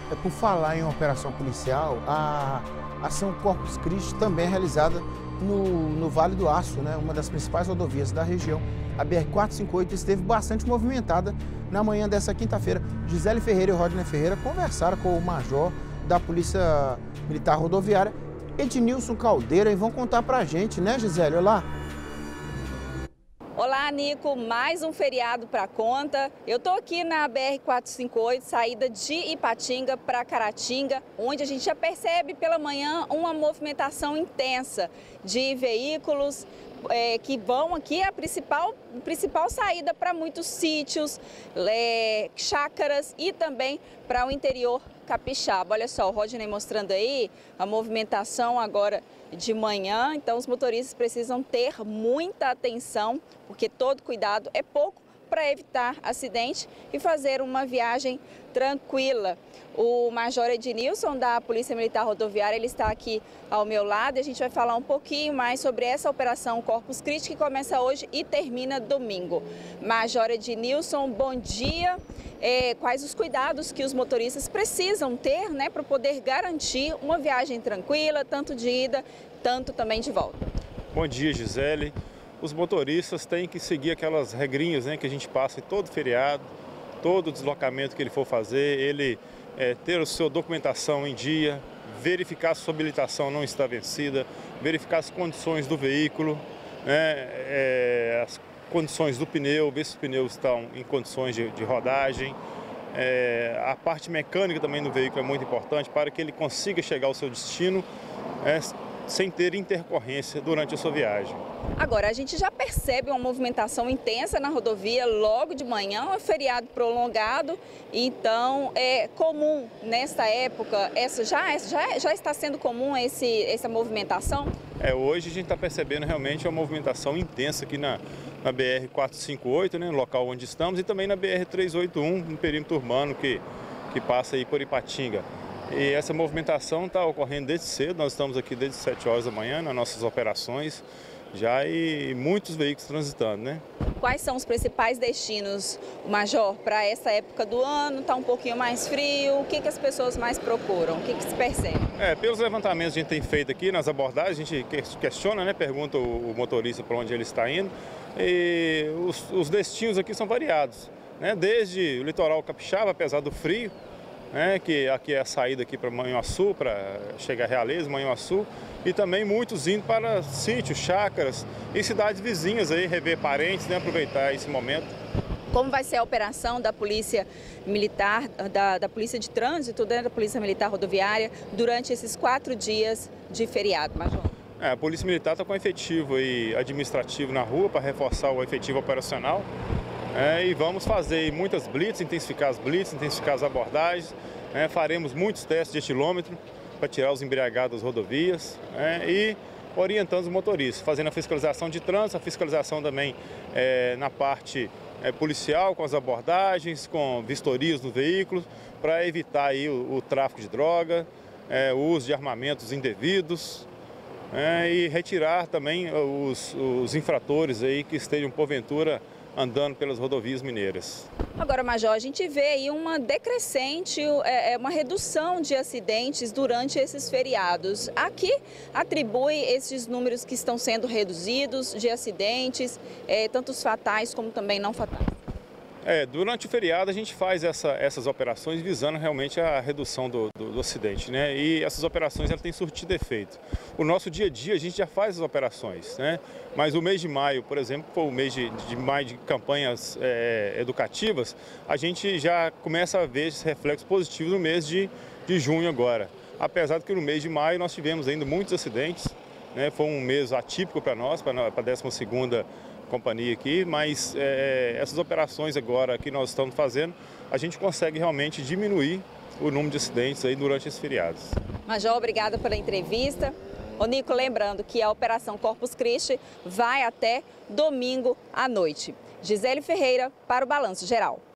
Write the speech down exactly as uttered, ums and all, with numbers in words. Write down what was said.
É, por falar em operação policial, a ação Corpus Christi também é realizada no, no Vale do Aço, né? Uma das principais rodovias da região. A B R quatrocentos e cinquenta e oito esteve bastante movimentada na manhã dessa quinta-feira. Gisele Ferreira e Rodney Ferreira conversaram com o major da Polícia Militar Rodoviária, Ednilson Caldeira, e vão contar pra gente, né, Gisele? Olha lá. Olá, Nico, mais um feriado para conta. Eu estou aqui na B R quatrocentos e cinquenta e oito, saída de Ipatinga para Caratinga, onde a gente já percebe pela manhã uma movimentação intensa de veículos é, que vão aqui, a principal, principal saída para muitos sítios, é, chácaras e também para o interior capixaba. Olha só, o Rodney mostrando aí a movimentação agora de manhã, então os motoristas precisam ter muita atenção, porque todo cuidado é pouco para evitar acidente e fazer uma viagem tranquila. O Major Ednilson, da Polícia Militar Rodoviária, ele está aqui ao meu lado e a gente vai falar um pouquinho mais sobre essa operação Corpus Christi, que começa hoje e termina domingo. Major Ednilson, bom dia. É, quais os cuidados que os motoristas precisam ter, né, para poder garantir uma viagem tranquila, tanto de ida, tanto também de volta? Bom dia, Gisele. Os motoristas têm que seguir aquelas regrinhas, né, que a gente passa em todo feriado, todo deslocamento que ele for fazer, ele é, ter a sua documentação em dia, verificar se sua habilitação não está vencida, verificar as condições do veículo, né, é, as condições do pneu, ver se os pneus estão em condições de, de rodagem. É, a parte mecânica também do veículo é muito importante para que ele consiga chegar ao seu destino é, sem ter intercorrência durante a sua viagem. Agora, a gente já percebe uma movimentação intensa na rodovia logo de manhã, é feriado prolongado, então é comum nesta época, essa já, já, já está sendo comum esse, essa movimentação? É, hoje a gente está percebendo realmente uma movimentação intensa aqui na, na B R quatrocentos e cinquenta e oito, né, no local onde estamos, e também na B R trezentos e oitenta e um, no perímetro urbano que, que passa aí por Ipatinga. E essa movimentação está ocorrendo desde cedo, nós estamos aqui desde sete horas da manhã nas nossas operações já e muitos veículos transitando, né? Quais são os principais destinos, Major, para essa época do ano? Está um pouquinho mais frio, o que, que as pessoas mais procuram, o que, que se percebe? É, pelos levantamentos que a gente tem feito aqui nas abordagens, a gente questiona, né, pergunta o motorista para onde ele está indo, e os, os destinos aqui são variados, né? Desde o litoral capixaba, apesar do frio, né, que aqui é a saída aqui para Manhuaçu, para chegar a Realeza, Manhuaçu, e também muitos indo para sítios, chácaras e cidades vizinhas aí, rever parentes, né, aproveitar esse momento. Como vai ser a operação da Polícia Militar, da, da Polícia de Trânsito, né, da Polícia Militar Rodoviária, durante esses quatro dias de feriado, Major? É, a Polícia Militar está com efetivo aí administrativo na rua para reforçar o efetivo operacional. É, e vamos fazer muitas blitz, intensificar as blitz, intensificar as abordagens. É, faremos muitos testes de etilômetro para tirar os embriagados das rodovias é, e orientando os motoristas, fazendo a fiscalização de trânsito, a fiscalização também é, na parte é, policial, com as abordagens, com vistorias nos veículos, para evitar aí o, o tráfico de droga, é, o uso de armamentos indevidos. É, e retirar também os, os infratores aí que estejam porventura andando pelas rodovias mineiras. Agora, Major, a gente vê aí uma decrescente, é, uma redução de acidentes durante esses feriados. Aqui atribui esses números que estão sendo reduzidos de acidentes, é, tanto os fatais como também não fatais. É, durante o feriado a gente faz essa, essas operações visando realmente a redução do, do, do acidente, né? E essas operações elas têm surtido efeito. O nosso dia a dia a gente já faz as operações, né? Mas o mês de maio, por exemplo, que foi o mês de, de maio de campanhas é, educativas, a gente já começa a ver esse reflexo positivo no mês de, de junho agora. Apesar de que no mês de maio nós tivemos ainda muitos acidentes, né? Foi um mês atípico para nós, para a décima segunda companhia aqui, mas é, essas operações agora que nós estamos fazendo, a gente consegue realmente diminuir o número de acidentes aí durante esses feriados. Major, obrigada pela entrevista. Ô Nico, lembrando que a Operação Corpus Christi vai até domingo à noite. Gisele Ferreira para o Balanço Geral.